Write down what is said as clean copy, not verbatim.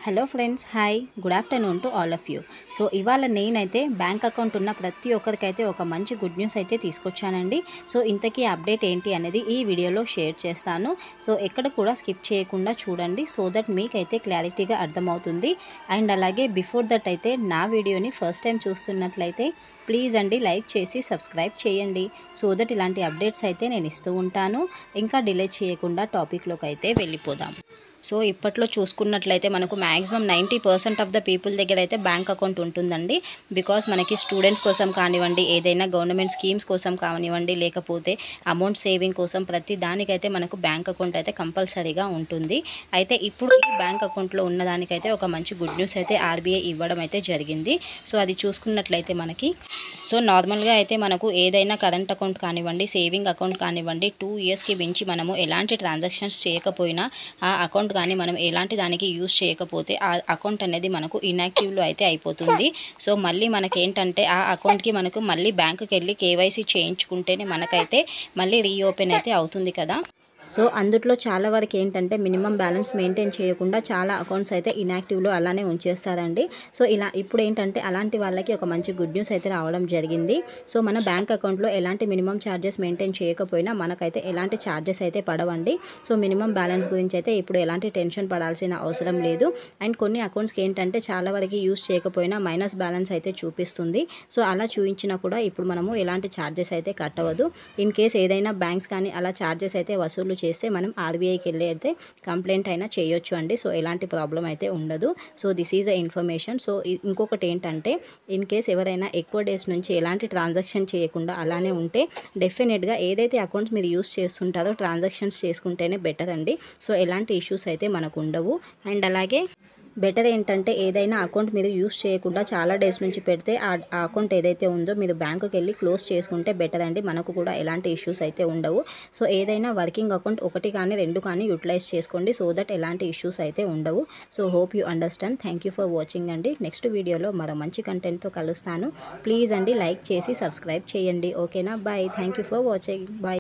Hello friends, hi, good afternoon to all of you. So ఇవాళ నేనైతే bank account ఉన్న ప్రతి ఒక్కరికైతే ఒక మంచి గుడ్ న్యూస్ అయితే తీసుకొచ్చానండి. సో ఇంతకీ అప్డేట్ ఏంటి అనేది ఈ వీడియోలో షేర్ చేస్తాను. సో ఎక్కడ కూడా స్కిప్ చేయకుండా చూడండి, సో దట్ మీకైతే క్లారిటీగా అర్థమవుతుంది. అండ్ అలాగే బిఫోర్ దట్ అయితే నా వీడియోని ఫస్ట్ టైం చూస్తున్నట్లయితే ప్లీజ్ అండి లైక్ చేసి సబ్స్క్రైబ్ చేయండి, సో దట్ ఇలాంటి అప్డేట్స్ అయితే నేను ఇస్తూ ఉంటాను. ఇంకా డిలే చేయకుండా టాపిక్లోకి అయితే వెళ్ళిపోదాం. సో ఇప్పట్లో చూసుకున్నట్లయితే మనకు మ్యాక్సిమం 90% ఆఫ్ ద పీపుల్ దగ్గర అయితే బ్యాంక్ అకౌంట్ ఉంటుందండి. బికాస్ మనకి స్టూడెంట్స్ కోసం కానివ్వండి, ఏదైనా గవర్నమెంట్ స్కీమ్స్ కోసం కానివ్వండి, లేకపోతే అమౌంట్ సేవింగ్ కోసం ప్రతి దానికైతే మనకు బ్యాంక్ అకౌంట్ అయితే కంపల్సరీగా ఉంటుంది. అయితే ఇప్పుడు ఈ బ్యాంక్ అకౌంట్లో ఉన్నదానికైతే ఒక మంచి గుడ్ న్యూస్ అయితే ఆర్బీఐ ఇవ్వడం అయితే జరిగింది. సో అది చూసుకున్నట్లయితే మనకి నార్మల్గా అయితే మనకు ఏదైనా కరెంట్ అకౌంట్ కానివ్వండి, సేవింగ్ అకౌంట్ కానివ్వండి, 2 ఇయర్స్కి మించి మనము ఎలాంటి ట్రాన్సాక్షన్స్ చేయకపోయినా ఆ అకౌంట్ కానీ మనం ఎలాంటి దానికి యూజ్ చేయకపోతే ఆ అకౌంట్ అనేది మనకు ఇన్యాక్టివ్లో అయితే అయిపోతుంది. సో మళ్ళీ మనకేంటంటే ఆ అకౌంట్కి మనకు మళ్ళీ బ్యాంకుకి వెళ్ళి కేవైసీ చేయించుకుంటేనే మనకైతే మళ్ళీ రీఓపెన్ అయితే అవుతుంది కదా. సో అందుట్లో చాలా వరకు ఏంటంటే మినిమం బ్యాలెన్స్ మెయింటైన్ చేయకుండా చాలా అకౌంట్స్ అయితే ఇన్యాక్టివ్లో అలానే ఉంచేస్తారండి. సో ఇలా ఇప్పుడు ఏంటంటే అలాంటి వాళ్ళకి ఒక మంచి గుడ్ న్యూస్ అయితే రావడం జరిగింది. సో మన బ్యాంక్ అకౌంట్లో ఎలాంటి మినిమం ఛార్జెస్ మెయింటైన్ చేయకపోయినా మనకైతే ఎలాంటి ఛార్జెస్ అయితే పడవండి. సో మినిమం బ్యాలెన్స్ గురించి అయితే ఇప్పుడు ఎలాంటి టెన్షన్ పడాల్సిన అవసరం లేదు. అండ్ కొన్ని అకౌంట్స్కి ఏంటంటే చాలా వరకు యూజ్ చేయకపోయినా మైనస్ బ్యాలెన్స్ అయితే చూపిస్తుంది. సో అలా చూపించినా కూడా ఇప్పుడు మనము ఎలాంటి ఛార్జెస్ అయితే కట్టవద్దు. ఇన్ కేస్ ఏదైనా బ్యాంక్స్ కానీ అలా ఛార్జెస్ అయితే వసూలు చేస్తే మనం ఆర్బీఐకి వెళ్ళి అయితే కంప్లైంట్ అయినా చేయొచ్చు అండి. సో ఎలాంటి ప్రాబ్లం అయితే ఉండదు. So this is a information. So ఇంకొకటి ఏంటంటే ఇన్ కేస్ ఎవరైనా ఎక్కువ డేస్ నుంచి ఎలాంటి ట్రాన్సాక్షన్ చేయకుండా అలానే ఉంటే డెఫినెట్గా ఏదైతే అకౌంట్స్ మీరు యూస్ చేస్తుంటారో ట్రాన్సాక్షన్స్ చేసుకుంటేనే బెటర్ అండి. సో ఎలాంటి ఇష్యూస్ అయితే మనకు ఉండవు. అండ్ అలాగే బెటర్ ఏంటంటే ఏదైనా అకౌంట్ మీరు యూస్ చేయకుండా చాలా డేస్ నుంచి పెడితే ఆ అకౌంట్ ఏదైతే ఉందో మీరు బ్యాంకుకి వెళ్ళి క్లోజ్ చేసుకుంటే బెటర్ అండి. మనకు కూడా ఎలాంటి ఇష్యూస్ అయితే ఉండవు. సో ఏదైనా వర్కింగ్ అకౌంట్ 1 కానీ 2 కానీ యూటిలైజ్ చేసుకోండి, సో దట్ ఎలాంటి ఇష్యూస్ అయితే ఉండవు. So hope you understand. Thank you for watching అండి. నెక్స్ట్ వీడియోలో మరో మంచి కంటెంట్తో కలుస్తాను. ప్లీజ్ అండి లైక్ చేసి సబ్స్క్రైబ్ చేయండి. ఓకేనా? Bye. Thank you for watching. Bye.